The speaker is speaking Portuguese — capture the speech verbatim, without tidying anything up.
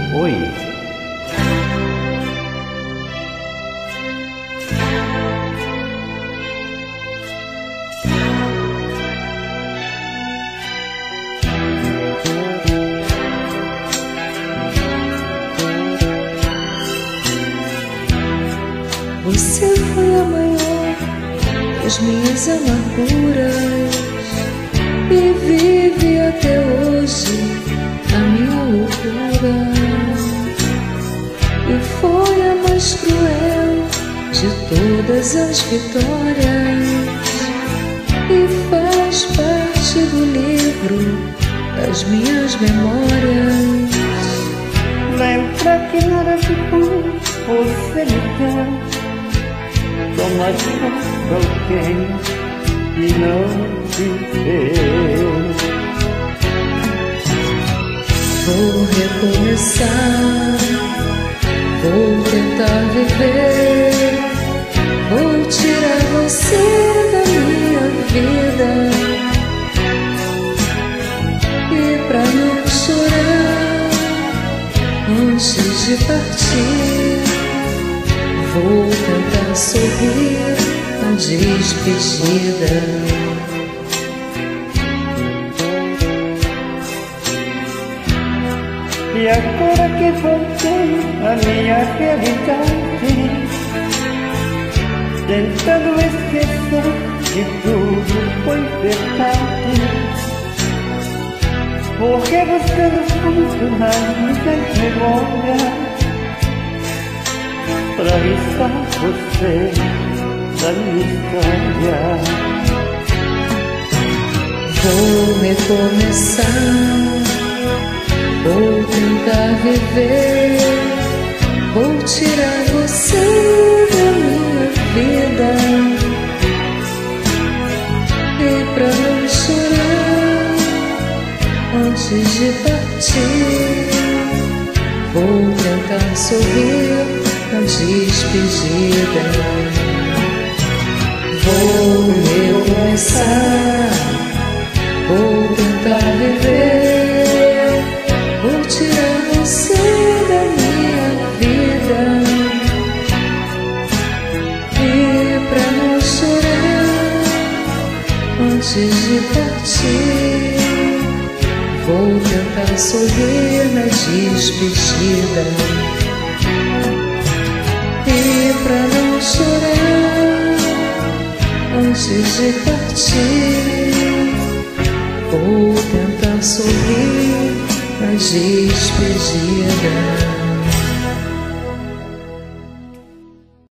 Oi. Você foi a maior das minhas amarguras e vive até hoje a minha loucura. E foi a mais cruel de todas as vitórias e faz parte do livro das minhas memórias. Lembra que nada ficou, você me deu toma só alguém que não viveu. Vou recomeçar, vou tentar viver, vou tirar você da minha vida. E pra não chorar antes de partir, vou tentar sorrir na despedida. E agora que voltei à minha realidade, tentando esquecer que tudo foi verdade, vou rebuscando fundo nas minhas memórias pra avisar você da minha história. Vou recomeçar, vou tentar viver, vou tirar você da minha vida. E pra não chorar antes de partir, vou tentar sorrir na despedida. Vou recomeçar, vou tentar viver, vou tirar você da minha vida. E pra não chorar antes de partir, vou tentar sorrir na despedida. E pra não chorar antes de partir, vou tentar sorrir na despedida.